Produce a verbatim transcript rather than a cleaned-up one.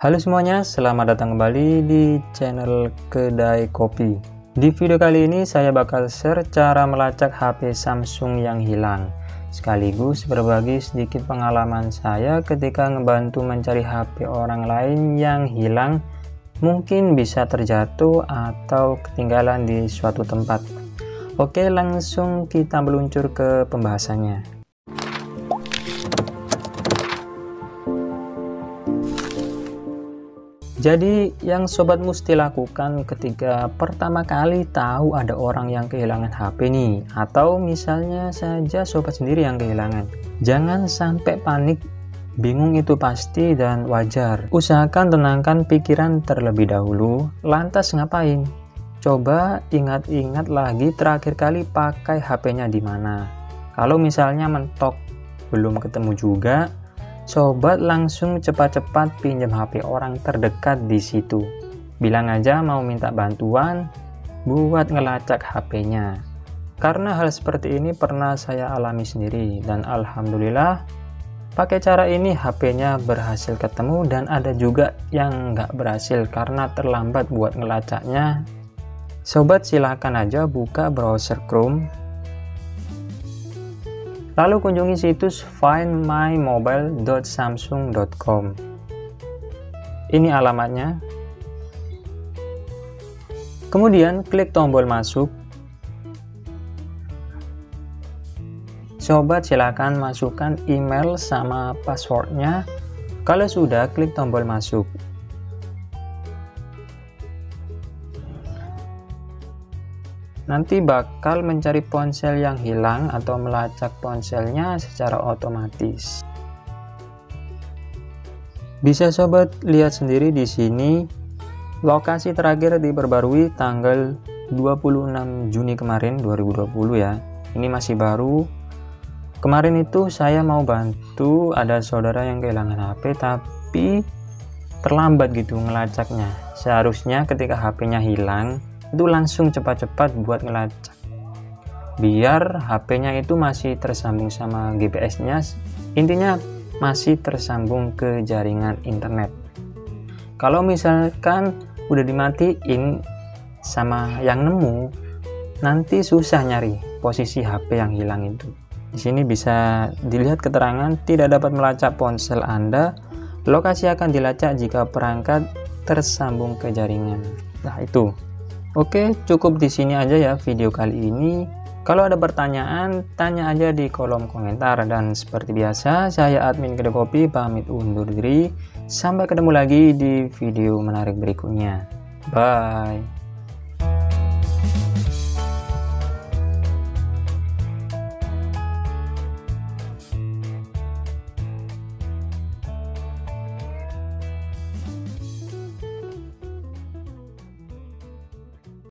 Halo semuanya, selamat datang kembali di channel Kedai Kopi. Di video kali ini saya bakal share cara melacak H P Samsung yang hilang, sekaligus berbagi sedikit pengalaman saya ketika ngebantu mencari H P orang lain yang hilang, mungkin bisa terjatuh atau ketinggalan di suatu tempat. Oke, langsung kita meluncur ke pembahasannya. Jadi yang sobat mesti lakukan ketika pertama kali tahu ada orang yang kehilangan H P nih, atau misalnya saja sobat sendiri yang kehilangan, jangan sampai panik. Bingung itu pasti dan wajar. Usahakan tenangkan pikiran terlebih dahulu, lantas ngapain? Coba ingat-ingat lagi terakhir kali pakai H P-nya di mana. Kalau misalnya mentok belum ketemu juga, sobat langsung cepat-cepat pinjam H P orang terdekat di situ. Bilang aja mau minta bantuan buat ngelacak H P-nya. Karena hal seperti ini pernah saya alami sendiri dan alhamdulillah pakai cara ini H P-nya berhasil ketemu, dan ada juga yang nggak berhasil karena terlambat buat ngelacaknya. Sobat silakan aja buka browser Chrome, lalu kunjungi situs find my mobile dot samsung dot com. Ini alamatnya. Kemudian klik tombol masuk. Sobat silakan masukkan email sama passwordnya. Kalau sudah, klik tombol masuk. Nanti bakal mencari ponsel yang hilang atau melacak ponselnya secara otomatis. Bisa sobat lihat sendiri di sini, lokasi terakhir diperbarui tanggal dua puluh enam Juni kemarin dua ribu dua puluh ya. Ini masih baru. Kemarin itu saya mau bantu ada saudara yang kehilangan H P tapi terlambat gitu ngelacaknya. Seharusnya ketika H P-nya hilang itu langsung cepat-cepat buat ngelacak, biar H P-nya itu masih tersambung sama G P S-nya, intinya masih tersambung ke jaringan internet. Kalau misalkan udah dimatiin sama yang nemu, nanti susah nyari posisi H P yang hilang itu. Di sini bisa dilihat keterangan tidak dapat melacak ponsel Anda, lokasi akan dilacak jika perangkat tersambung ke jaringan. Nah itu. Oke, cukup di sini aja ya video kali ini. Kalau ada pertanyaan, tanya aja di kolom komentar. Dan seperti biasa, saya admin Kedai Kopi pamit undur diri. Sampai ketemu lagi di video menarik berikutnya. Bye.